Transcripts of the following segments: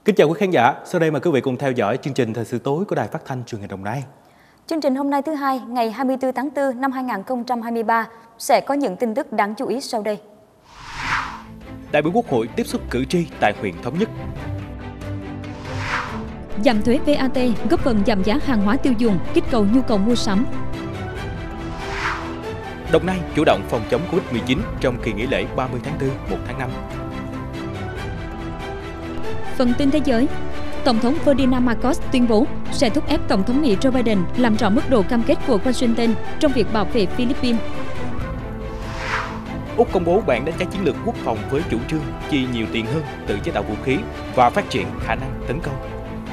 Kính chào quý khán giả, sau đây mời quý vị cùng theo dõi chương trình Thời sự tối của Đài Phát thanh Truyền hình Đồng Nai. Chương trình hôm nay thứ Hai, ngày 24 tháng 4 năm 2023 sẽ có những tin tức đáng chú ý sau đây. Đại biểu Quốc hội tiếp xúc cử tri tại huyện Thống Nhất. Giảm thuế VAT góp phần giảm giá hàng hóa tiêu dùng, kích cầu nhu cầu mua sắm. Đồng Nai chủ động phòng chống Covid-19 trong kỳ nghỉ lễ 30 tháng 4, 1 tháng 5. Phần tin thế giới, Tổng thống Ferdinand Marcos tuyên bố sẽ thúc ép Tổng thống Mỹ Joe Biden làm rõ mức độ cam kết của Washington trong việc bảo vệ Philippines. Úc công bố bản đánh giá chiến lược quốc phòng với chủ trương chi nhiều tiền hơn, tự chế tạo vũ khí và phát triển khả năng tấn công.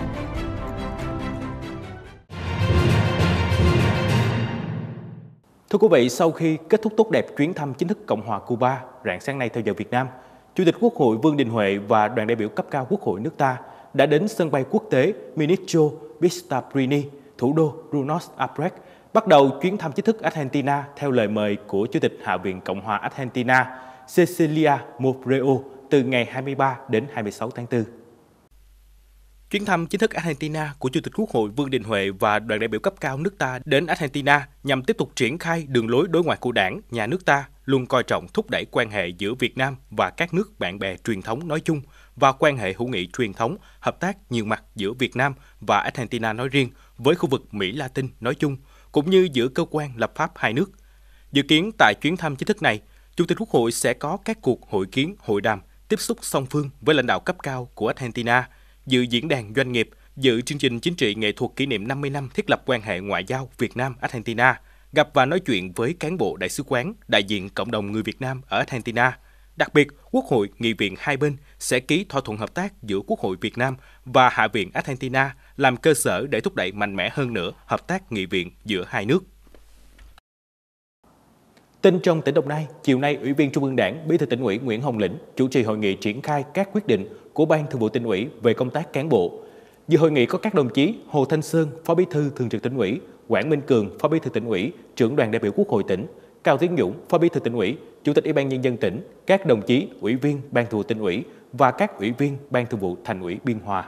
Thưa quý vị, sau khi kết thúc tốt đẹp chuyến thăm chính thức Cộng hòa Cuba rạng sáng nay theo giờ Việt Nam, Chủ tịch Quốc hội Vương Đình Huệ và đoàn đại biểu cấp cao Quốc hội nước ta đã đến sân bay quốc tế Ministro Pistarini, thủ đô Buenos Aires, bắt đầu chuyến thăm chính thức Argentina theo lời mời của Chủ tịch Hạ viện Cộng hòa Argentina Cecilia Moreno từ ngày 23 đến 26 tháng 4. Chuyến thăm chính thức Argentina của Chủ tịch Quốc hội Vương Đình Huệ và đoàn đại biểu cấp cao nước ta đến Argentina nhằm tiếp tục triển khai đường lối đối ngoại của Đảng, nhà nước ta luôn coi trọng thúc đẩy quan hệ giữa Việt Nam và các nước bạn bè truyền thống nói chung và quan hệ hữu nghị truyền thống, hợp tác nhiều mặt giữa Việt Nam và Argentina nói riêng với khu vực Mỹ Latin nói chung, cũng như giữa cơ quan lập pháp hai nước. Dự kiến tại chuyến thăm chính thức này, Chủ tịch Quốc hội sẽ có các cuộc hội kiến, hội đàm, tiếp xúc song phương với lãnh đạo cấp cao của Argentina, dự diễn đàn doanh nghiệp, dự chương trình chính trị nghệ thuật kỷ niệm 50 năm thiết lập quan hệ ngoại giao Việt Nam-Argentina, gặp và nói chuyện với cán bộ đại sứ quán, đại diện cộng đồng người Việt Nam ở Argentina. Đặc biệt, Quốc hội, nghị viện hai bên sẽ ký thỏa thuận hợp tác giữa Quốc hội Việt Nam và Hạ viện Argentina làm cơ sở để thúc đẩy mạnh mẽ hơn nữa hợp tác nghị viện giữa hai nước. Tin trong tỉnh Đồng Nai, chiều nay, Ủy viên Trung ương Đảng, Bí thư Tỉnh ủy Nguyễn Hồng Lĩnh chủ trì hội nghị triển khai các quyết định của Ban Thường vụ Tỉnh ủy về công tác cán bộ. Dự hội nghị có các đồng chí Hồ Thanh Sơn, Phó Bí thư Thường trực Tỉnh ủy, Quảng Minh Cường, Phó Bí thư Tỉnh ủy, Trưởng đoàn đại biểu Quốc hội tỉnh, Cao Tiến Dũng, Phó Bí thư Tỉnh ủy, Chủ tịch Ủy ban Nhân dân tỉnh, các đồng chí Ủy viên Ban Thường vụ Tỉnh ủy và các Ủy viên Ban Thường vụ Thành ủy Biên Hòa.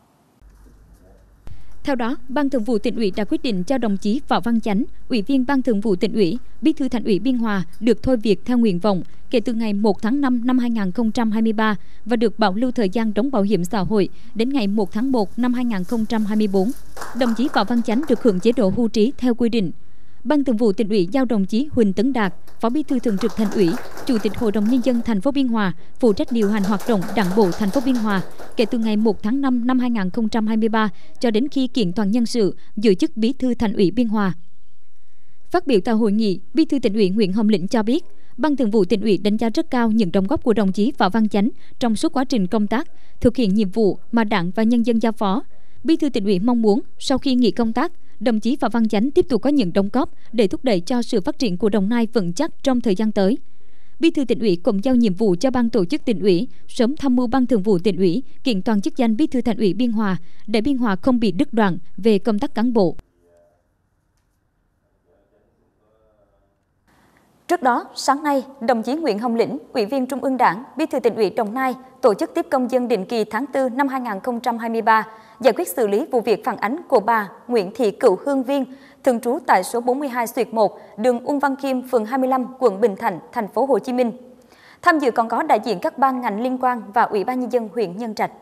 Theo đó, Ban Thường vụ Tỉnh ủy đã quyết định cho đồng chí Võ Văn Chánh, Ủy viên Ban Thường vụ Tỉnh ủy, Bí thư Thành ủy Biên Hòa được thôi việc theo nguyện vọng kể từ ngày 1 tháng 5 năm 2023 và được bảo lưu thời gian đóng bảo hiểm xã hội đến ngày 1 tháng 1 năm 2024. Đồng chí Võ Văn Chánh được hưởng chế độ hưu trí theo quy định. Ban Thường vụ Tỉnh ủy giao đồng chí Huỳnh Tấn Đạt, Phó Bí thư Thường trực Thành ủy, Chủ tịch Hội đồng Nhân dân thành phố Biên Hòa phụ trách điều hành hoạt động Đảng bộ thành phố Biên Hòa kể từ ngày 1 tháng 5 năm 2023 cho đến khi kiện toàn nhân sự giữ chức Bí thư Thành ủy Biên Hòa. Phát biểu tại hội nghị, Bí thư Tỉnh ủy Nguyễn Hồng Lĩnh cho biết, Ban Thường vụ Tỉnh ủy đánh giá rất cao những đóng góp của đồng chí Võ Văn Chánh trong suốt quá trình công tác, thực hiện nhiệm vụ mà Đảng và nhân dân giao phó. Bí thư Tỉnh ủy mong muốn sau khi nghỉ công tác, đồng chí Võ Văn Chánh tiếp tục có những đóng góp để thúc đẩy cho sự phát triển của Đồng Nai vững chắc trong thời gian tới. Bí thư Tỉnh ủy cũng giao nhiệm vụ cho Ban tổ chức Tỉnh ủy sớm tham mưu Ban Thường vụ Tỉnh ủy kiện toàn chức danh Bí thư Thành ủy Biên Hòa để Biên Hòa không bị đứt đoạn về công tác cán bộ. Trước đó, sáng nay, đồng chí Nguyễn Hồng Lĩnh, Ủy viên Trung ương Đảng, Bí thư Tỉnh ủy Đồng Nai tổ chức tiếp công dân định kỳ tháng 4 năm 2023, giải quyết xử lý vụ việc phản ánh của bà Nguyễn Thị Cựu Hương Viên, thường trú tại số 42/1, đường Uông Văn Khiêm, phường 25, quận Bình Thạnh, thành phố Hồ Chí Minh. Tham dự còn có đại diện các ban ngành liên quan và Ủy ban Nhân dân huyện Nhân Trạch.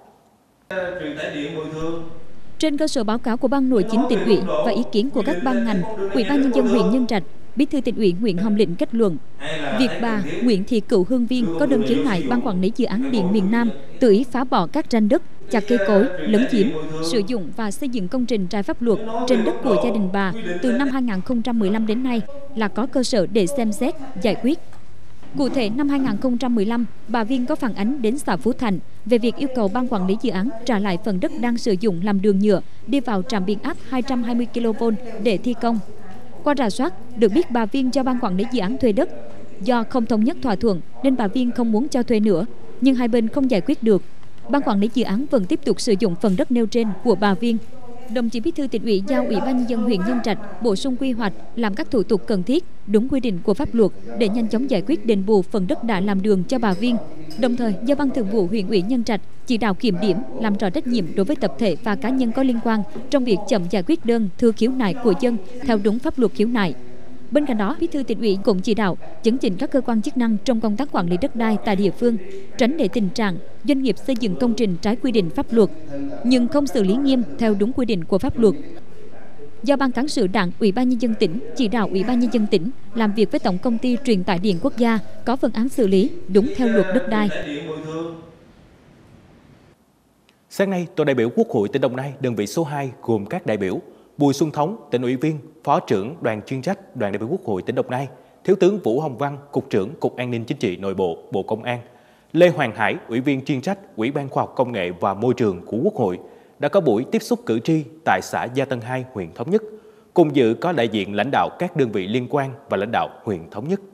Trên cơ sở báo cáo của Ban Nội chính Tỉnh ủy và ý kiến của các ban ngành, Ủy ban Nhân dân huyện Nhân Trạch, Bí thư Tỉnh ủy Nguyễn Hồng Lĩnh kết luận, việc bà Nguyễn Thị Cựu Hương Viên có đơn khiếu nại Ban Quản lý Dự án Điện miền Nam tự ý phá bỏ các ranh đất, chặt cây cối, lấn chiếm, sử dụng và xây dựng công trình trái pháp luật trên đất của gia đình bà từ năm 2015 đến nay là có cơ sở để xem xét, giải quyết. Cụ thể, năm 2015, bà Viên có phản ánh đến xã Phú Thạnh về việc yêu cầu Ban Quản lý Dự án trả lại phần đất đang sử dụng làm đường nhựa đi vào trạm biến áp 220 kV để thi công. Qua rà soát, được biết bà Viên cho Ban Quản lý Dự án thuê đất. Do không thống nhất thỏa thuận nên bà Viên không muốn cho thuê nữa, nhưng hai bên không giải quyết được. Ban Quản lý Dự án vẫn tiếp tục sử dụng phần đất nêu trên của bà Viên. đồng chí Bí thư Tỉnh ủy giao Ủy ban nhân dân huyện Nhân Trạch bổ sung quy hoạch, làm các thủ tục cần thiết đúng quy định của pháp luật để nhanh chóng giải quyết đền bù phần đất đã làm đường cho bà Viên. Đồng thời, giao Ban Thường vụ huyện ủy Nhân Trạch chỉ đạo kiểm điểm, làm rõ trách nhiệm đối với tập thể và cá nhân có liên quan trong việc chậm giải quyết đơn thư khiếu nại của dân theo đúng pháp luật khiếu nại. Bên cạnh đó, Bí thư Tỉnh ủy cũng chỉ đạo chấn chỉnh các cơ quan chức năng trong công tác quản lý đất đai tại địa phương, tránh để tình trạng doanh nghiệp xây dựng công trình trái quy định pháp luật nhưng không xử lý nghiêm theo đúng quy định của pháp luật. Do Ban Cán sự Đảng, Ủy ban nhân dân tỉnh chỉ đạo Ủy ban nhân dân tỉnh làm việc với Tổng công ty Truyền tải điện quốc gia có phương án xử lý đúng theo luật đất đai. Sáng nay, Tổ đại biểu Quốc hội tỉnh Đồng Nai đơn vị số 2 gồm các đại biểu Bùi Xuân Thống, tỉnh ủy viên, Phó trưởng Đoàn chuyên trách Đoàn đại biểu Quốc hội tỉnh Đồng Nai, Thiếu tướng Vũ Hồng Văn, Cục trưởng Cục An ninh Chính trị Nội bộ, Bộ Công an, Lê Hoàng Hải, Ủy viên chuyên trách Ủy ban Khoa học Công nghệ và Môi trường của Quốc hội đã có buổi tiếp xúc cử tri tại xã Gia Tân 2, huyện Thống Nhất. Cùng dự có đại diện lãnh đạo các đơn vị liên quan và lãnh đạo huyện Thống Nhất.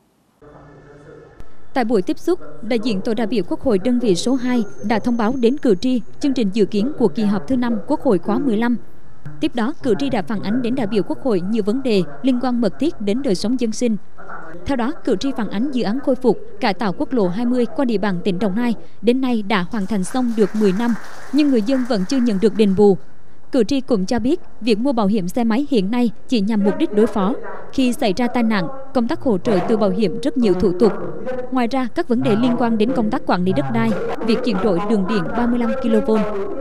Tại buổi tiếp xúc, đại diện Tổ đại biểu Quốc hội đơn vị số 2 đã thông báo đến cử tri chương trình dự kiến của kỳ họp thứ 5 Quốc hội khóa 15. Tiếp đó, cử tri đã phản ánh đến đại biểu Quốc hội nhiều vấn đề liên quan mật thiết đến đời sống dân sinh. Theo đó, cử tri phản ánh dự án khôi phục, cải tạo quốc lộ 20 qua địa bàn tỉnh Đồng Nai đến nay đã hoàn thành xong được 10 năm, nhưng người dân vẫn chưa nhận được đền bù. Cử tri cũng cho biết, việc mua bảo hiểm xe máy hiện nay chỉ nhằm mục đích đối phó. Khi xảy ra tai nạn, công tác hỗ trợ từ bảo hiểm rất nhiều thủ tục. Ngoài ra, các vấn đề liên quan đến công tác quản lý đất đai, việc chuyển đổi đường điện 35 kV.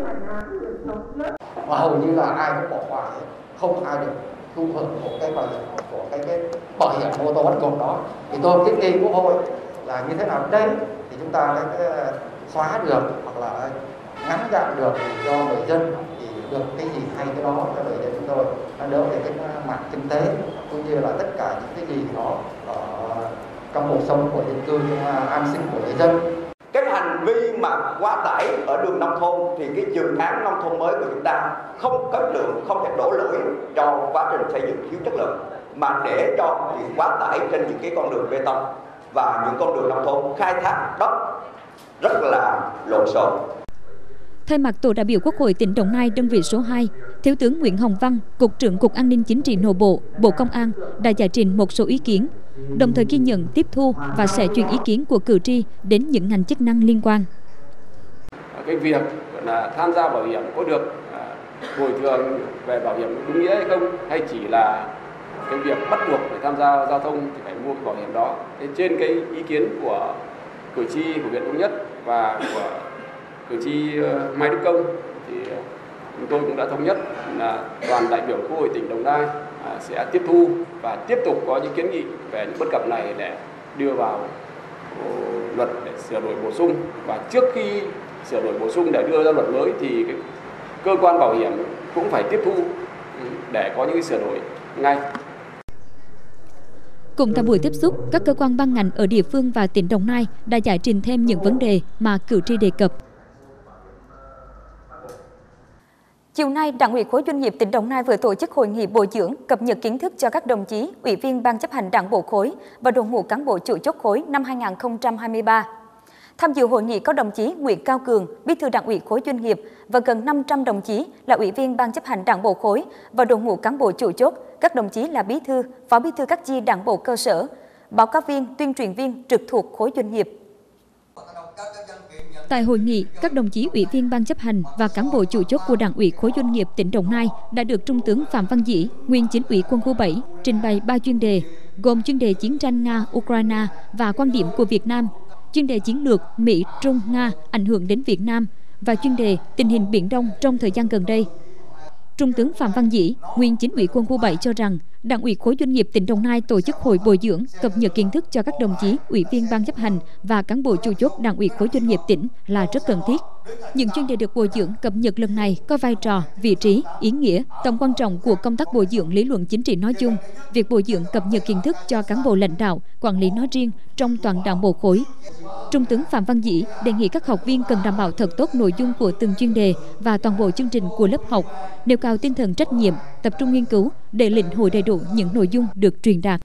Và hầu như là ai cũng bỏ qua, không ai được thụ hưởng của cái bảo hiểm mô tô bắt buộc đó. Thì tôi kiến nghị Quốc hội là như thế nào đây thì chúng ta xóa được hoặc là ngắn gọn được cho người dân, thì được cái gì hay cái đó cho người dân chúng tôi, nó đỡ về cái mặt kinh tế cũng như là tất cả những cái gì đó trong cuộc sống của dân cư, trong an sinh của người dân. Cái hành vi mà quá tải ở đường nông thôn thì cái dự án nông thôn mới của chúng ta không chất lượng, không thể đổ lỗi cho quá trình xây dựng thiếu chất lượng, mà để cho việc quá tải trên những cái con đường bê tông và những con đường nông thôn khai thác đất rất là lộn xộn. Thay mặt Tổ đại biểu Quốc hội tỉnh Đồng Nai đơn vị số 2, Thiếu tướng Nguyễn Hồng Văn, Cục trưởng Cục An ninh Chính trị Nội bộ, Bộ Công an đã giải trình một số ý kiến, đồng thời ghi nhận, tiếp thu và sẽ truyền ý kiến của cử tri đến những ngành chức năng liên quan. Cái việc là tham gia bảo hiểm có được bồi thường về bảo hiểm đúng nghĩa hay không, hay chỉ là cái việc bắt buộc phải tham gia giao thông thì phải mua cái bảo hiểm đó. Thế trên cái ý kiến của cử tri của huyện Thống Nhất và của cử tri Mai Đức Công thì chúng tôi cũng đã thống nhất là đoàn đại biểu Quốc hội tỉnh Đồng Nai sẽ tiếp thu và tiếp tục có những kiến nghị về những bất cập này để đưa vào luật để sửa đổi bổ sung. Và trước khi sửa đổi bổ sung để đưa ra luật mới thì cái cơ quan bảo hiểm cũng phải tiếp thu để có những cái sửa đổi ngay. Cùng tại buổi tiếp xúc, các cơ quan ban ngành ở địa phương và tỉnh Đồng Nai đã giải trình thêm những vấn đề mà cử tri đề cập. Chiều nay, Đảng ủy khối doanh nghiệp tỉnh Đồng Nai vừa tổ chức hội nghị bồi dưỡng, cập nhật kiến thức cho các đồng chí, ủy viên Ban chấp hành Đảng bộ khối và đội ngũ cán bộ chủ chốt khối năm 2023. Tham dự hội nghị có đồng chí Nguyễn Cao Cường, Bí thư Đảng ủy khối doanh nghiệp và gần 500 đồng chí là ủy viên Ban chấp hành Đảng bộ khối và đội ngũ cán bộ chủ chốt, các đồng chí là bí thư, phó bí thư các chi Đảng bộ cơ sở, báo cáo viên, tuyên truyền viên trực thuộc khối doanh nghiệp. Tại hội nghị, các đồng chí ủy viên Ban chấp hành và cán bộ chủ chốt của Đảng ủy khối doanh nghiệp tỉnh Đồng Nai đã được Trung tướng Phạm Văn Dĩ, nguyên Chính ủy Quân khu 7, trình bày 3 chuyên đề, gồm chuyên đề chiến tranh Nga-Ukraine và quan điểm của Việt Nam, chuyên đề chiến lược Mỹ-Trung-Nga ảnh hưởng đến Việt Nam và chuyên đề tình hình Biển Đông trong thời gian gần đây. Trung tướng Phạm Văn Dĩ, nguyên Chính ủy Quân khu 7 cho rằng, Đảng ủy khối doanh nghiệp tỉnh Đồng Nai tổ chức hội bồi dưỡng, cập nhật kiến thức cho các đồng chí, ủy viên Ban chấp hành và cán bộ chủ chốt Đảng ủy khối doanh nghiệp tỉnh là rất cần thiết. Những chuyên đề được bồi dưỡng cập nhật lần này có vai trò, vị trí, ý nghĩa, tầm quan trọng của công tác bồi dưỡng lý luận chính trị nói chung, việc bồi dưỡng cập nhật kiến thức cho cán bộ lãnh đạo, quản lý nói riêng trong toàn Đảng bộ khối. Trung tướng Phạm Văn Dĩ đề nghị các học viên cần đảm bảo thật tốt nội dung của từng chuyên đề và toàn bộ chương trình của lớp học, nêu cao tinh thần trách nhiệm, tập trung nghiên cứu để lĩnh hội đầy đủ những nội dung được truyền đạt.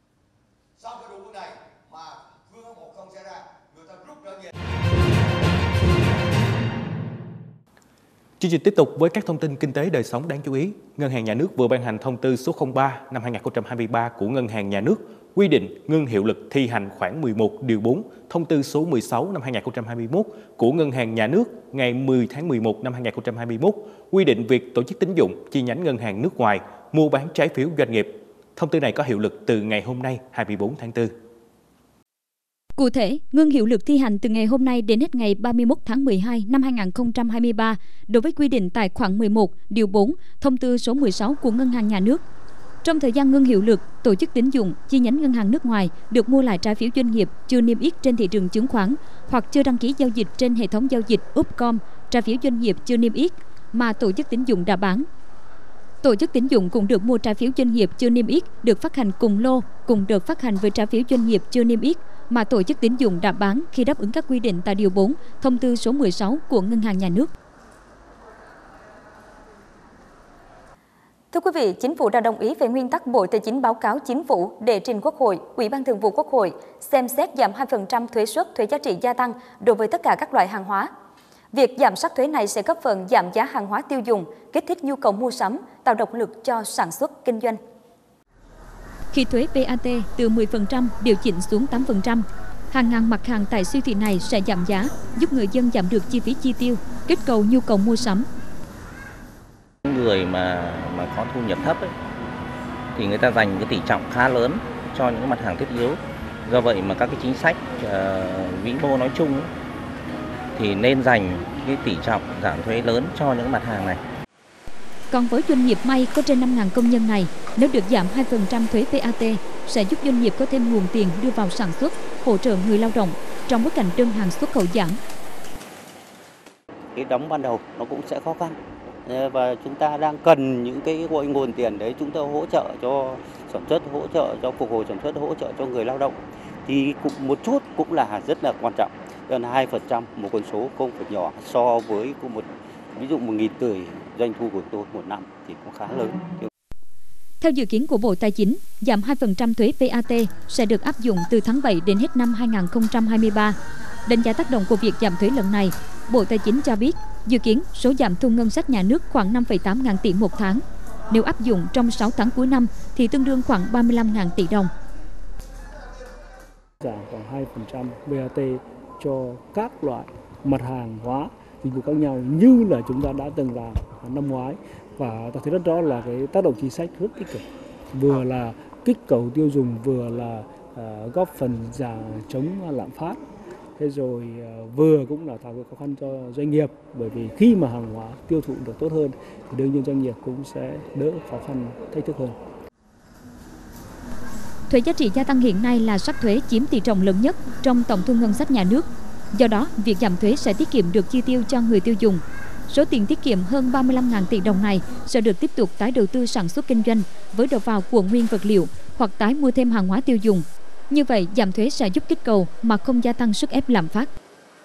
Chương trình tiếp tục với các thông tin kinh tế đời sống đáng chú ý. Ngân hàng Nhà nước vừa ban hành thông tư số 03 năm 2023 của Ngân hàng Nhà nước quy định ngưng hiệu lực thi hành khoản 11 điều 4 thông tư số 16 năm 2021 của Ngân hàng Nhà nước ngày 10 tháng 11 năm 2021 quy định việc tổ chức tín dụng chi nhánh ngân hàng nước ngoài mua bán trái phiếu doanh nghiệp. Thông tư này có hiệu lực từ ngày hôm nay 24 tháng 4. Cụ thể, ngưng hiệu lực thi hành từ ngày hôm nay đến hết ngày 31 tháng 12 năm 2023 đối với quy định tại khoản 11, điều 4, thông tư số 16 của Ngân hàng Nhà nước. Trong thời gian ngưng hiệu lực, tổ chức tín dụng chi nhánh ngân hàng nước ngoài được mua lại trái phiếu doanh nghiệp chưa niêm yết trên thị trường chứng khoán hoặc chưa đăng ký giao dịch trên hệ thống giao dịch Upcom, trái phiếu doanh nghiệp chưa niêm yết mà tổ chức tín dụng đã bán. Tổ chức tín dụng cũng được mua trái phiếu doanh nghiệp chưa niêm yết được phát hành cùng lô, cùng đợt phát hành với trái phiếu doanh nghiệp chưa niêm yết mà tổ chức tín dụng đã bán khi đáp ứng các quy định tại điều 4, thông tư số 16 của Ngân hàng Nhà nước. Thưa quý vị, Chính phủ đã đồng ý về nguyên tắc Bộ Tài chính báo cáo Chính phủ để trình Quốc hội, Ủy ban Thường vụ Quốc hội xem xét giảm 2% thuế suất thuế giá trị gia tăng đối với tất cả các loại hàng hóa. Việc giảm sắc thuế này sẽ góp phần giảm giá hàng hóa tiêu dùng, kích thích nhu cầu mua sắm, tạo động lực cho sản xuất kinh doanh. Khi thuế VAT từ 10% điều chỉnh xuống 8%, hàng ngàn mặt hàng tại siêu thị này sẽ giảm giá, giúp người dân giảm được chi phí chi tiêu, kích cầu nhu cầu mua sắm. Người mà có thu nhập thấp ấy, thì người ta dành cái tỷ trọng khá lớn cho những mặt hàng thiết yếu. Do vậy mà các cái chính sách vĩ mô nói chung ấy, thì nên dành cái tỷ trọng giảm thuế lớn cho những mặt hàng này. Còn với doanh nghiệp may có trên 5.000 công nhân này, nếu được giảm 2% thuế VAT sẽ giúp doanh nghiệp có thêm nguồn tiền đưa vào sản xuất, hỗ trợ người lao động trong bối cảnh đơn hàng xuất khẩu giảm. Cái đóng ban đầu nó cũng sẽ khó khăn và chúng ta đang cần những cái nguồn tiền đấy, chúng ta hỗ trợ cho sản xuất, hỗ trợ cho phục hồi sản xuất, hỗ trợ cho người lao động thì cũng một chút cũng là rất là quan trọng. Nên 2% một con số không phải nhỏ so với ví dụ 1.000 tỷ doanh thu của tôi một năm thì cũng khá lớn. Theo dự kiến của Bộ Tài chính, giảm 2% thuế VAT sẽ được áp dụng từ tháng 7 đến hết năm 2023. Đánh giá tác động của việc giảm thuế lần này, Bộ Tài chính cho biết dự kiến số giảm thu ngân sách nhà nước khoảng 5,8 ngàn tỷ một tháng. Nếu áp dụng trong 6 tháng cuối năm thì tương đương khoảng 35.000 tỷ đồng. Giảm khoảng 2% VAT cho các loại mặt hàng hóa dịch vụ khác nhau như là chúng ta đã từng làm năm ngoái, và ta thấy rất rõ là cái tác động chính sách rất tích cực, vừa là kích cầu tiêu dùng, vừa là góp phần chống lạm phát, thế rồi vừa cũng là tạo cái khó khăn cho doanh nghiệp, bởi vì khi mà hàng hóa tiêu thụ được tốt hơn thì đương nhiên doanh nghiệp cũng sẽ đỡ khó khăn, thách thức hơn. Thuế giá trị gia tăng hiện nay là sắc thuế chiếm tỷ trọng lớn nhất trong tổng thu ngân sách nhà nước. Do đó, việc giảm thuế sẽ tiết kiệm được chi tiêu cho người tiêu dùng. Số tiền tiết kiệm hơn 35.000 tỷ đồng này sẽ được tiếp tục tái đầu tư sản xuất kinh doanh với đầu vào của nguyên vật liệu hoặc tái mua thêm hàng hóa tiêu dùng. Như vậy, giảm thuế sẽ giúp kích cầu mà không gia tăng sức ép lạm phát.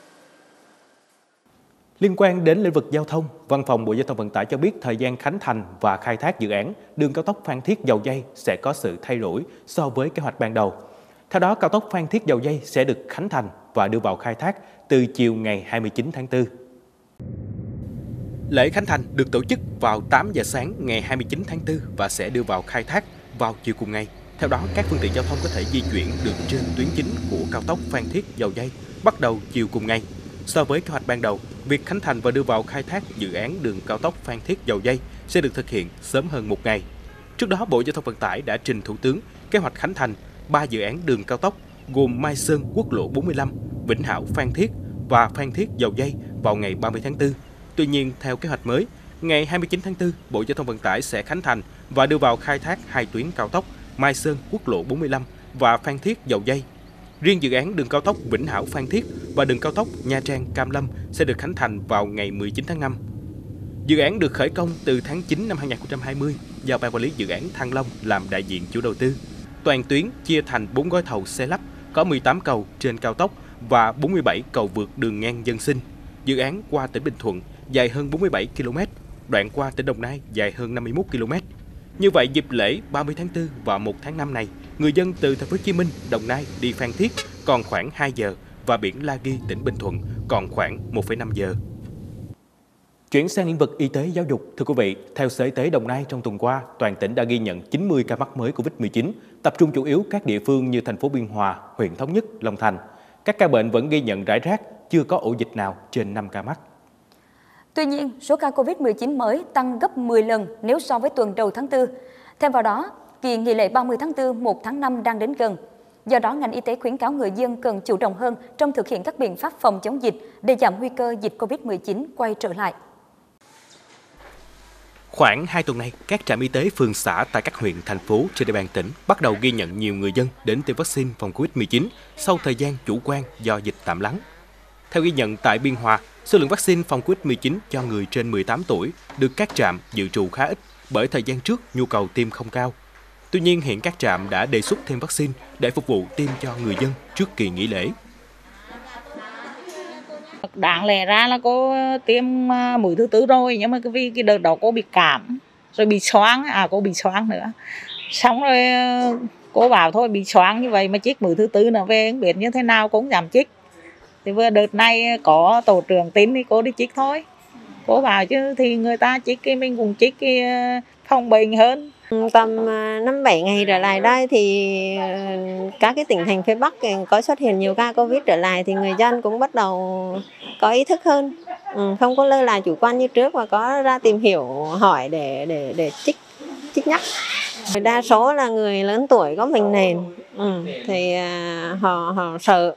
Liên quan đến lĩnh vực giao thông, Văn phòng Bộ Giao thông Vận tải cho biết thời gian khánh thành và khai thác dự án đường cao tốc Phan Thiết - Dầu Giây sẽ có sự thay đổi so với kế hoạch ban đầu. Theo đó, cao tốc Phan Thiết - Dầu Giây sẽ được khánh thành và đưa vào khai thác từ chiều ngày 29 tháng 4. Lễ khánh thành được tổ chức vào 8 giờ sáng ngày 29 tháng 4 và sẽ đưa vào khai thác vào chiều cùng ngày. Theo đó, các phương tiện giao thông có thể di chuyển được trên tuyến chính của cao tốc Phan Thiết - Dầu Giây bắt đầu chiều cùng ngày. So với kế hoạch ban đầu, việc khánh thành và đưa vào khai thác dự án đường cao tốc Phan Thiết - Dầu Giây sẽ được thực hiện sớm hơn một ngày. Trước đó, Bộ Giao thông Vận tải đã trình Thủ tướng kế hoạch khánh thành 3 dự án đường cao tốc gồm Mai Sơn - Quốc lộ 45, Vĩnh Hảo - Phan Thiết và Phan Thiết - Dầu Giây vào ngày 30 tháng 4. Tuy nhiên, theo kế hoạch mới, ngày 29 tháng 4, Bộ Giao thông Vận tải sẽ khánh thành và đưa vào khai thác 2 tuyến cao tốc Mai Sơn - Quốc lộ 45 và Phan Thiết - Dầu Giây. Riêng dự án đường cao tốc Vĩnh Hảo - Phan Thiết và đường cao tốc Nha Trang - Cam Lâm sẽ được khánh thành vào ngày 19 tháng 5. Dự án được khởi công từ tháng 9 năm 2020 do Ban Quản lý Dự án Thăng Long làm đại diện chủ đầu tư. Toàn tuyến chia thành 4 gói thầu xe lắp, có 18 cầu trên cao tốc và 47 cầu vượt đường ngang dân sinh. Dự án qua tỉnh Bình Thuận dài hơn 47 km, đoạn qua tỉnh Đồng Nai dài hơn 51 km. Như vậy, dịp lễ 30 tháng 4 và 1 tháng 5 này, người dân từ Thành phố Hồ Chí Minh, Đồng Nai đi Phan Thiết còn khoảng 2 giờ và biển La Ghi, tỉnh Bình Thuận còn khoảng 1,5 giờ. Chuyển sang lĩnh vực y tế giáo dục, thưa quý vị, theo Sở Y tế Đồng Nai trong tuần qua, toàn tỉnh đã ghi nhận 90 ca mắc mới Covid-19, tập trung chủ yếu các địa phương như thành phố Biên Hòa, huyện Thống Nhất, Long Thành. Các ca bệnh vẫn ghi nhận rải rác, chưa có ổ dịch nào trên 5 ca mắc. Tuy nhiên, số ca Covid-19 mới tăng gấp 10 lần nếu so với tuần đầu tháng 4. Thêm vào đó, kỳ nghỉ lễ 30 tháng 4, 1 tháng 5 đang đến gần. Do đó, ngành y tế khuyến cáo người dân cần chủ động hơn trong thực hiện các biện pháp phòng chống dịch để giảm nguy cơ dịch Covid-19 quay trở lại. Khoảng 2 tuần nay, các trạm y tế phường xã tại các huyện, thành phố trên địa bàn tỉnh bắt đầu ghi nhận nhiều người dân đến tiêm vaccine phòng Covid-19 sau thời gian chủ quan do dịch tạm lắng. Theo ghi nhận tại Biên Hòa, số lượng vaccine phòng Covid-19 cho người trên 18 tuổi được các trạm dự trù khá ít bởi thời gian trước nhu cầu tiêm không cao. Tuy nhiên, hiện các trạm đã đề xuất thêm vaccine để phục vụ tiêm cho người dân trước kỳ nghỉ lễ. Đáng lẽ ra là cô tiêm mũi thứ 4 rồi, nhưng mà vì cái đợt đó cô bị cảm, rồi bị xoáng, cô bị xoáng nữa. Xong rồi cô bảo thôi bị xoáng như vậy mà chích mũi thứ 4 nữa về, không biết như thế nào cũng giảm chích. Thì vừa đợt này có tổ trưởng tín thì cô đi chích thôi. Cô bảo chứ thì người ta chích cái mình cũng chích cái phòng bệnh hơn. Tầm 5-7 ngày trở lại đây thì các cái tỉnh thành phía Bắc có xuất hiện nhiều ca Covid trở lại thì người dân cũng bắt đầu có ý thức hơn. Không có lơ là chủ quan như trước và có ra tìm hiểu hỏi để chích nhắc. Đa số là người lớn tuổi có bệnh nền thì họ sợ.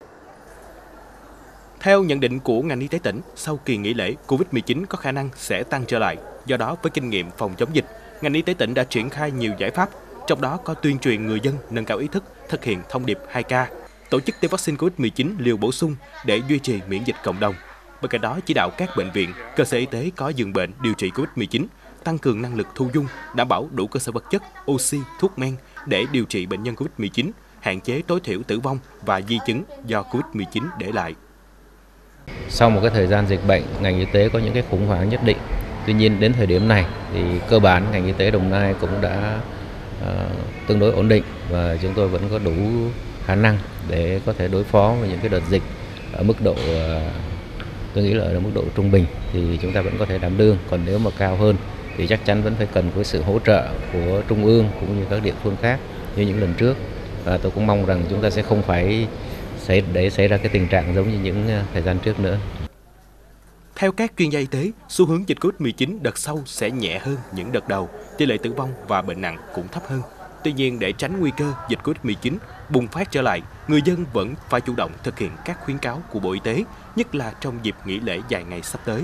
Theo nhận định của ngành y tế tỉnh, sau kỳ nghỉ lễ, Covid-19 có khả năng sẽ tăng trở lại. Do đó, với kinh nghiệm phòng chống dịch, ngành y tế tỉnh đã triển khai nhiều giải pháp, trong đó có tuyên truyền người dân nâng cao ý thức, thực hiện thông điệp 2K, tổ chức tiêm vaccine Covid-19 liều bổ sung để duy trì miễn dịch cộng đồng. Bên cạnh đó, chỉ đạo các bệnh viện, cơ sở y tế có giường bệnh điều trị Covid-19, tăng cường năng lực thu dung, đảm bảo đủ cơ sở vật chất, oxy, thuốc men để điều trị bệnh nhân Covid-19, hạn chế tối thiểu tử vong và di chứng do Covid-19 để lại. Sau một cái thời gian dịch bệnh, ngành y tế có những cái khủng hoảng nhất định. Tuy nhiên đến thời điểm này thì cơ bản ngành y tế Đồng Nai cũng đã tương đối ổn định và chúng tôi vẫn có đủ khả năng để có thể đối phó với những cái đợt dịch ở mức độ tôi nghĩ là ở mức độ trung bình thì chúng ta vẫn có thể đảm đương. Còn nếu mà cao hơn thì chắc chắn vẫn phải cần có sự hỗ trợ của trung ương cũng như các địa phương khác như những lần trước. Và tôi cũng mong rằng chúng ta sẽ không phải xảy ra cái tình trạng giống như những thời gian trước nữa. Theo các chuyên gia y tế, xu hướng dịch Covid-19 đợt sau sẽ nhẹ hơn những đợt đầu, tỷ lệ tử vong và bệnh nặng cũng thấp hơn. Tuy nhiên, để tránh nguy cơ dịch Covid-19 bùng phát trở lại, người dân vẫn phải chủ động thực hiện các khuyến cáo của Bộ Y tế, nhất là trong dịp nghỉ lễ dài ngày sắp tới.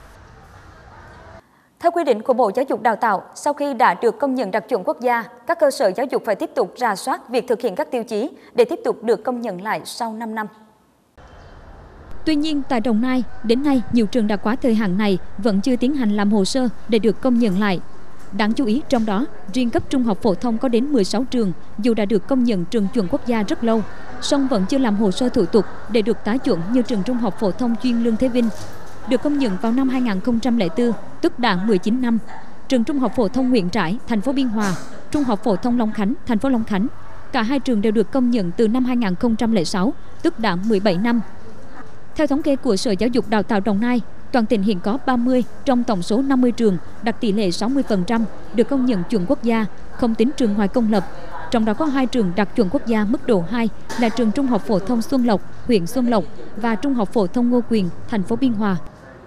Theo quy định của Bộ Giáo dục Đào tạo, sau khi đã được công nhận đạt chuẩn quốc gia, các cơ sở giáo dục phải tiếp tục rà soát việc thực hiện các tiêu chí để tiếp tục được công nhận lại sau 5 năm. Tuy nhiên, tại Đồng Nai, đến nay nhiều trường đã quá thời hạn này vẫn chưa tiến hành làm hồ sơ để được công nhận lại. Đáng chú ý trong đó, riêng cấp trung học phổ thông có đến 16 trường dù đã được công nhận trường chuẩn quốc gia rất lâu, song vẫn chưa làm hồ sơ thủ tục để được tái chuẩn như trường trung học phổ thông chuyên Lương Thế Vinh, được công nhận vào năm 2004, tức đã 19 năm. Trường trung học phổ thông Nguyễn Trãi, thành phố Biên Hòa, trung học phổ thông Long Khánh, thành phố Long Khánh. Cả hai trường đều được công nhận từ năm 2006, tức đã 17 năm. Theo thống kê của Sở Giáo dục Đào tạo Đồng Nai, toàn tỉnh hiện có 30 trong tổng số 50 trường đạt tỷ lệ 60% được công nhận chuẩn quốc gia, không tính trường ngoài công lập. Trong đó có 2 trường đạt chuẩn quốc gia mức độ 2 là trường Trung học phổ thông Xuân Lộc, huyện Xuân Lộc và Trung học phổ thông Ngô Quyền, thành phố Biên Hòa.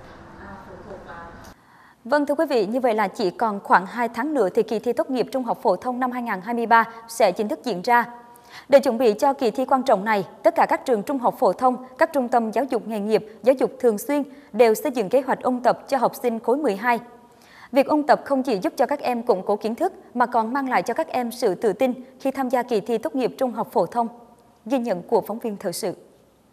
Vâng thưa quý vị, như vậy là chỉ còn khoảng 2 tháng nữa thì kỳ thi tốt nghiệp trung học phổ thông năm 2023 sẽ chính thức diễn ra. Để chuẩn bị cho kỳ thi quan trọng này, tất cả các trường trung học phổ thông, các trung tâm giáo dục nghề nghiệp, giáo dục thường xuyên đều xây dựng kế hoạch ôn tập cho học sinh khối 12. Việc ôn tập không chỉ giúp cho các em củng cố kiến thức mà còn mang lại cho các em sự tự tin khi tham gia kỳ thi tốt nghiệp trung học phổ thông. Ghi nhận của phóng viên thời sự.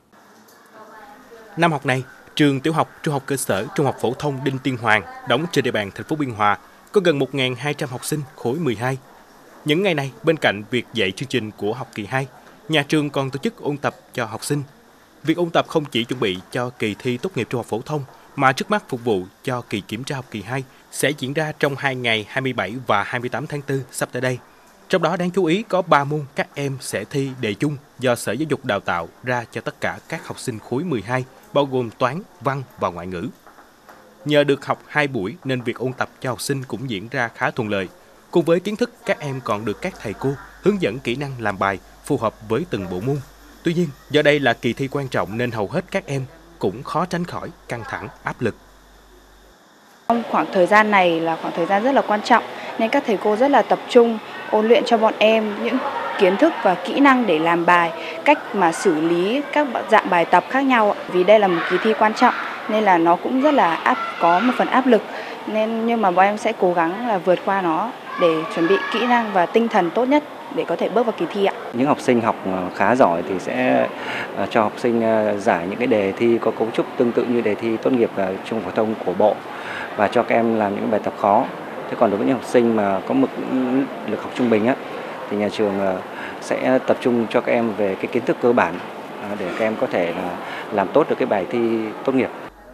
Năm học này, trường tiểu học, trung học cơ sở, trung học phổ thông Đinh Tiên Hoàng đóng trên địa bàn thành phố Biên Hòa có gần 1.200 học sinh khối 12. Những ngày này, bên cạnh việc dạy chương trình của học kỳ 2, nhà trường còn tổ chức ôn tập cho học sinh. Việc ôn tập không chỉ chuẩn bị cho kỳ thi tốt nghiệp trung học phổ thông, mà trước mắt phục vụ cho kỳ kiểm tra học kỳ 2 sẽ diễn ra trong 2 ngày 27 và 28 tháng 4 sắp tới đây. Trong đó đáng chú ý có 3 môn các em sẽ thi đề chung do Sở Giáo dục Đào tạo ra cho tất cả các học sinh khối 12, bao gồm toán, văn và ngoại ngữ. Nhờ được học 2 buổi nên việc ôn tập cho học sinh cũng diễn ra khá thuận lợi. Cùng với kiến thức, các em còn được các thầy cô hướng dẫn kỹ năng làm bài phù hợp với từng bộ môn. Tuy nhiên, do đây là kỳ thi quan trọng nên hầu hết các em cũng khó tránh khỏi căng thẳng, áp lực. Trong khoảng thời gian này là khoảng thời gian rất là quan trọng nên các thầy cô rất là tập trung ôn luyện cho bọn em những kiến thức và kỹ năng để làm bài, cách mà xử lý các dạng bài tập khác nhau. Vì đây là một kỳ thi quan trọng nên là nó cũng rất là có một phần áp lực, nhưng mà bọn em sẽ cố gắng là vượt qua nó để chuẩn bị kỹ năng và tinh thần tốt nhất để có thể bước vào kỳ thi ạ. Những học sinh học khá giỏi thì sẽ cho học sinh giải những cái đề thi có cấu trúc tương tự như đề thi tốt nghiệp trung học phổ thông của Bộ và cho các em làm những bài tập khó. Thế còn đối với những học sinh mà có mực lực học trung bình á, thì nhà trường sẽ tập trung cho các em về cái kiến thức cơ bản để các em có thể là làm tốt được cái bài thi tốt nghiệp.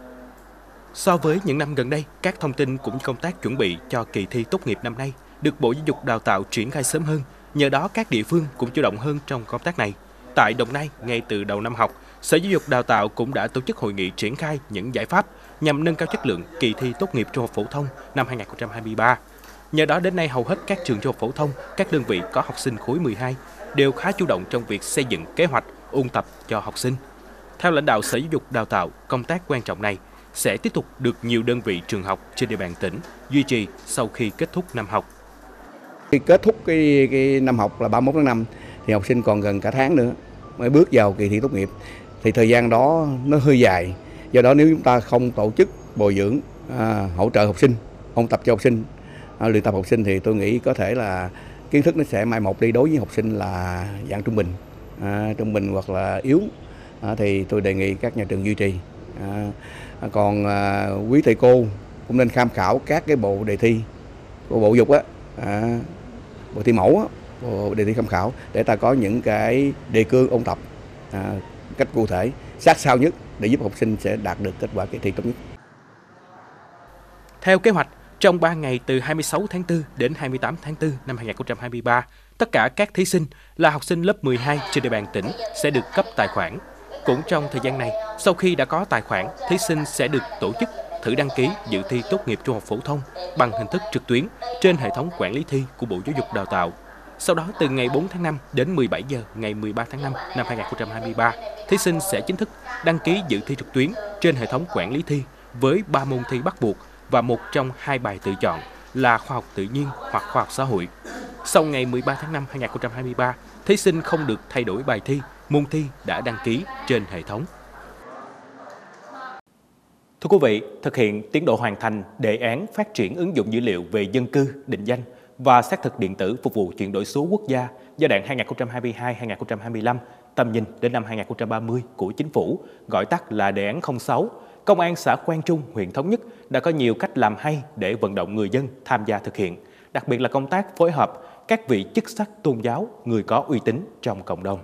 So với những năm gần đây, các thông tin cũng như công tác chuẩn bị cho kỳ thi tốt nghiệp năm nay được Bộ Giáo dục Đào tạo triển khai sớm hơn. Nhờ đó, các địa phương cũng chủ động hơn trong công tác này. Tại Đồng Nai, ngay từ đầu năm học, Sở Giáo dục Đào tạo cũng đã tổ chức hội nghị triển khai những giải pháp nhằm nâng cao chất lượng kỳ thi tốt nghiệp trung học phổ thông năm 2023. Nhờ đó, đến nay hầu hết các trường trung học phổ thông, các đơn vị có học sinh khối 12 đều khá chủ động trong việc xây dựng kế hoạch ôn tập cho học sinh. Theo lãnh đạo Sở Giáo dục Đào tạo, công tác quan trọng này sẽ tiếp tục được nhiều đơn vị trường học trên địa bàn tỉnh duy trì sau khi kết thúc năm học. Khi kết thúc cái năm học là 31 tháng 5 thì học sinh còn gần cả tháng nữa mới bước vào kỳ thi tốt nghiệp. Thì thời gian đó nó hơi dài. Do đó nếu chúng ta không tổ chức bồi dưỡng, hỗ trợ học sinh, ôn tập cho học sinh, luyện tập học sinh thì tôi nghĩ có thể là kiến thức nó sẽ mai một đi. Đối với học sinh là dạng trung bình hoặc là yếu thì tôi đề nghị các nhà trường duy trì. Còn quý thầy cô cũng nên tham khảo các cái bộ đề thi của Bộ Dục bộ thi mẫu bộ đề thi tham khảo để ta có những cái đề cương ôn tập cách cụ thể sát sao nhất để giúp học sinh sẽ đạt được kết quả kỳ thi tốt nhất. Theo kế hoạch, trong 3 ngày từ 26 tháng 4 đến 28 tháng 4 năm 2023, tất cả các thí sinh là học sinh lớp 12 trên địa bàn tỉnh sẽ được cấp tài khoản. Cũng trong thời gian này, sau khi đã có tài khoản, thí sinh sẽ được tổ chức thử đăng ký dự thi tốt nghiệp trung học phổ thông bằng hình thức trực tuyến trên hệ thống quản lý thi của Bộ Giáo dục Đào tạo. Sau đó, từ ngày 4 tháng 5 đến 17 giờ ngày 13 tháng 5 năm 2023, thí sinh sẽ chính thức đăng ký dự thi trực tuyến trên hệ thống quản lý thi với 3 môn thi bắt buộc và một trong 2 bài tự chọn là khoa học tự nhiên hoặc khoa học xã hội. Sau ngày 13 tháng 5 2023, thí sinh không được thay đổi bài thi, môn thi đã đăng ký trên hệ thống. Thưa quý vị, thực hiện tiến độ hoàn thành đề án phát triển ứng dụng dữ liệu về dân cư, định danh và xác thực điện tử phục vụ chuyển đổi số quốc gia giai đoạn 2022-2025, tầm nhìn đến năm 2030 của Chính phủ, gọi tắt là đề án 06, Công an xã Quang Trung, huyện Thống Nhất đã có nhiều cách làm hay để vận động người dân tham gia thực hiện, đặc biệt là công tác phối hợp các vị chức sắc tôn giáo, người có uy tín trong cộng đồng.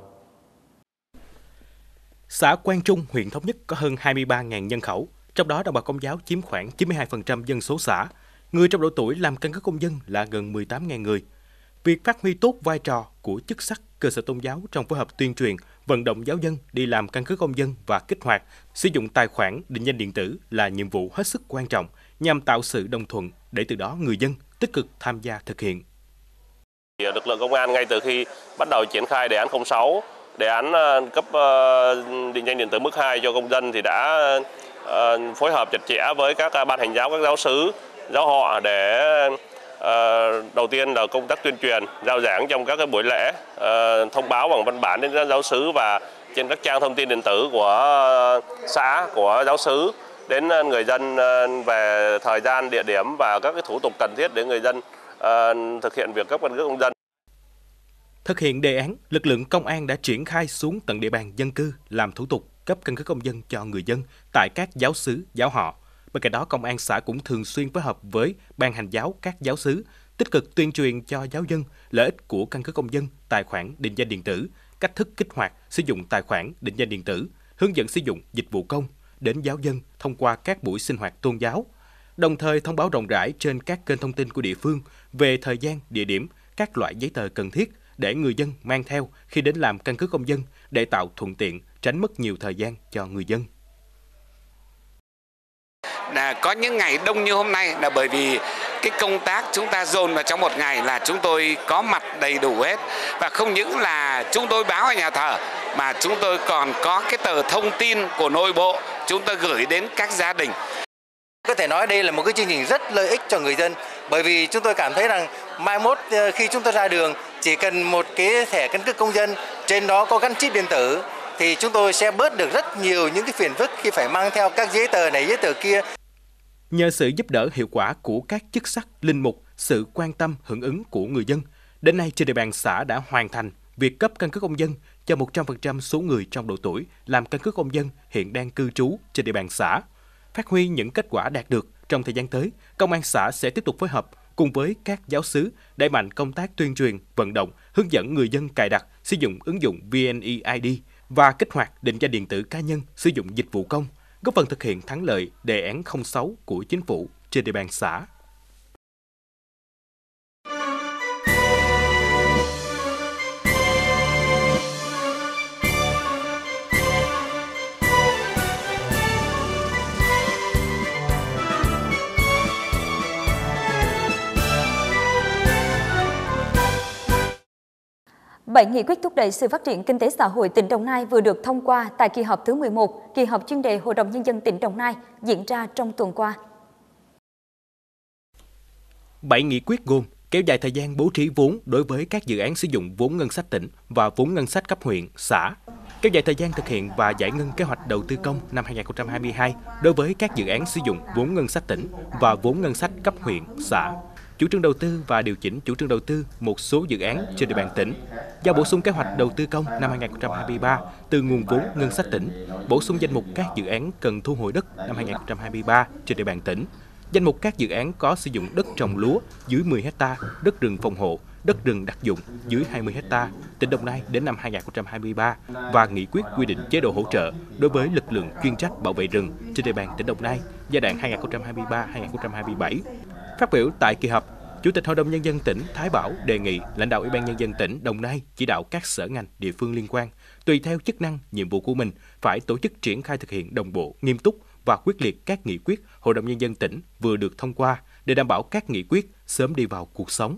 Xã Quang Trung, huyện Thống Nhất có hơn 23.000 nhân khẩu, trong đó đồng bào Công giáo chiếm khoảng 92% dân số xã. Người trong độ tuổi làm căn cước công dân là gần 18.000 người. Việc phát huy tốt vai trò của chức sắc cơ sở tôn giáo trong phối hợp tuyên truyền, vận động giáo dân đi làm căn cước công dân và kích hoạt, sử dụng tài khoản định danh điện tử là nhiệm vụ hết sức quan trọng nhằm tạo sự đồng thuận để từ đó người dân tích cực tham gia thực hiện. Lực lượng công an ngay từ khi bắt đầu triển khai đề án 06, đề án cấp định danh điện tử mức 2 cho công dân thì đã phối hợp chặt chẽ với các ban hành giáo, các giáo xứ, giáo họ để đầu tiên là công tác tuyên truyền, rao giảng trong các cái buổi lễ, thông báo bằng văn bản đến các giáo xứ và trên các trang thông tin điện tử của xã, của giáo xứ đến người dân về thời gian, địa điểm và các cái thủ tục cần thiết để người dân thực hiện việc cấp căn cước công dân. Thực hiện đề án, lực lượng công an đã triển khai xuống tận địa bàn dân cư làm thủ tục cấp căn cước công dân cho người dân tại các giáo xứ, giáo họ. Bên cạnh đó, công an xã cũng thường xuyên phối hợp với ban hành giáo các giáo xứ, tích cực tuyên truyền cho giáo dân lợi ích của căn cước công dân, tài khoản định danh điện tử, cách thức kích hoạt, sử dụng tài khoản định danh điện tử, hướng dẫn sử dụng dịch vụ công đến giáo dân thông qua các buổi sinh hoạt tôn giáo, đồng thời thông báo rộng rãi trên các kênh thông tin của địa phương về thời gian, địa điểm, các loại giấy tờ cần thiết để người dân mang theo khi đến làm căn cước công dân để tạo thuận tiện, tránh mất nhiều thời gian cho người dân. có những ngày đông như hôm nay là bởi vì cái công tác chúng ta dồn vào trong một ngày là chúng tôi có mặt đầy đủ hết. Và không những là chúng tôi báo ở nhà thờ mà chúng tôi còn có cái tờ thông tin của nội bộ chúng tôi gửi đến các gia đình. Có thể nói đây là một cái chương trình rất lợi ích cho người dân, bởi vì chúng tôi cảm thấy rằng mai mốt khi chúng tôi ra đường chỉ cần một cái thẻ căn cước công dân trên đó có gắn chip điện tử thì chúng tôi sẽ bớt được rất nhiều những cái phiền phức khi phải mang theo các giấy tờ này giấy tờ kia. Nhờ sự giúp đỡ hiệu quả của các chức sắc, linh mục, sự quan tâm hưởng ứng của người dân, đến nay trên địa bàn xã đã hoàn thành việc cấp căn cước công dân cho 100% số người trong độ tuổi làm căn cước công dân hiện đang cư trú trên địa bàn xã. Phát huy những kết quả đạt được trong thời gian tới, Công an xã sẽ tiếp tục phối hợp cùng với các giáo xứ đẩy mạnh công tác tuyên truyền, vận động, hướng dẫn người dân cài đặt, sử dụng ứng dụng VNeID và kích hoạt định danh điện tử cá nhân sử dụng dịch vụ công, góp phần thực hiện thắng lợi đề án 06 của chính phủ trên địa bàn xã. Bảy nghị quyết thúc đẩy sự phát triển kinh tế xã hội tỉnh Đồng Nai vừa được thông qua tại kỳ họp thứ 11, kỳ họp chuyên đề Hội đồng Nhân dân tỉnh Đồng Nai diễn ra trong tuần qua. 7 nghị quyết gồm kéo dài thời gian bố trí vốn đối với các dự án sử dụng vốn ngân sách tỉnh và vốn ngân sách cấp huyện, xã, kéo dài thời gian thực hiện và giải ngân kế hoạch đầu tư công năm 2022 đối với các dự án sử dụng vốn ngân sách tỉnh và vốn ngân sách cấp huyện, xã, chủ trương đầu tư và điều chỉnh chủ trương đầu tư một số dự án trên địa bàn tỉnh, giao bổ sung kế hoạch đầu tư công năm 2023 từ nguồn vốn ngân sách tỉnh, bổ sung danh mục các dự án cần thu hồi đất năm 2023 trên địa bàn tỉnh, danh mục các dự án có sử dụng đất trồng lúa dưới 10 ha, đất rừng phòng hộ, đất rừng đặc dụng dưới 20 ha, tỉnh Đồng Nai đến năm 2023 và nghị quyết quy định chế độ hỗ trợ đối với lực lượng chuyên trách bảo vệ rừng trên địa bàn tỉnh Đồng Nai giai đoạn 2023-2027. Phát biểu tại kỳ họp, Chủ tịch Hội đồng Nhân dân tỉnh Thái Bảo đề nghị lãnh đạo Ủy ban Nhân dân tỉnh Đồng Nai chỉ đạo các sở ngành địa phương liên quan, tùy theo chức năng, nhiệm vụ của mình, phải tổ chức triển khai thực hiện đồng bộ, nghiêm túc và quyết liệt các nghị quyết Hội đồng Nhân dân tỉnh vừa được thông qua để đảm bảo các nghị quyết sớm đi vào cuộc sống.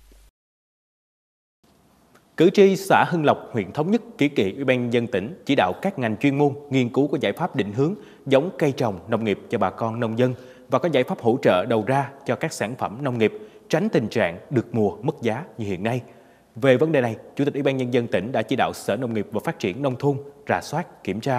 Cử tri xã Hưng Lộc, huyện Thống Nhất kiến nghị Ủy ban Nhân dân tỉnh chỉ đạo các ngành chuyên môn nghiên cứu có giải pháp định hướng giống cây trồng nông nghiệp cho bà con nông dân và có giải pháp hỗ trợ đầu ra cho các sản phẩm nông nghiệp, tránh tình trạng được mùa mất giá như hiện nay. Về vấn đề này, Chủ tịch Ủy ban Nhân dân tỉnh đã chỉ đạo Sở Nông nghiệp và Phát triển Nông thôn rà soát, kiểm tra.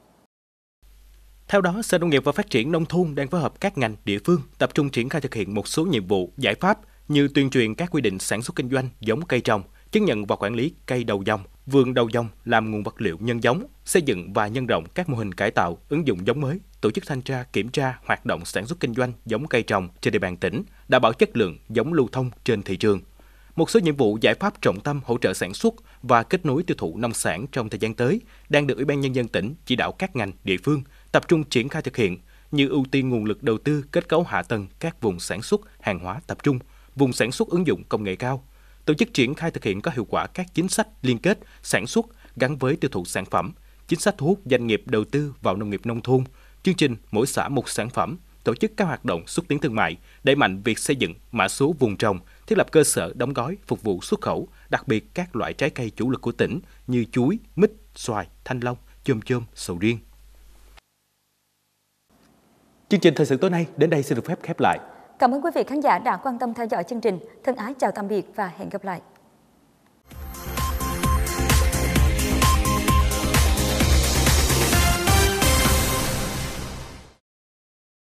Theo đó, Sở Nông nghiệp và Phát triển Nông thôn đang phối hợp các ngành địa phương tập trung triển khai thực hiện một số nhiệm vụ, giải pháp như tuyên truyền các quy định sản xuất kinh doanh giống cây trồng, chứng nhận và quản lý cây đầu dòng, vườn đầu dòng làm nguồn vật liệu nhân giống, xây dựng và nhân rộng các mô hình cải tạo, ứng dụng giống mới, tổ chức thanh tra, kiểm tra hoạt động sản xuất kinh doanh giống cây trồng trên địa bàn tỉnh, đảm bảo chất lượng giống lưu thông trên thị trường. Một số nhiệm vụ giải pháp trọng tâm hỗ trợ sản xuất và kết nối tiêu thụ nông sản trong thời gian tới đang được Ủy ban Nhân dân tỉnh chỉ đạo các ngành địa phương tập trung triển khai thực hiện như ưu tiên nguồn lực đầu tư kết cấu hạ tầng các vùng sản xuất hàng hóa tập trung, vùng sản xuất ứng dụng công nghệ cao, tổ chức triển khai thực hiện có hiệu quả các chính sách liên kết sản xuất gắn với tiêu thụ sản phẩm, chính sách thu hút doanh nghiệp đầu tư vào nông nghiệp nông thôn, chương trình mỗi xã một sản phẩm, tổ chức các hoạt động xúc tiến thương mại, đẩy mạnh việc xây dựng mã số vùng trồng, thiết lập cơ sở đóng gói phục vụ xuất khẩu, đặc biệt các loại trái cây chủ lực của tỉnh như chuối, mít, xoài, thanh long, chôm chôm, sầu riêng. Chương trình thời sự tối nay đến đây xin được phép khép lại. Cảm ơn quý vị khán giả đã quan tâm theo dõi chương trình. Thân ái chào tạm biệt và hẹn gặp lại.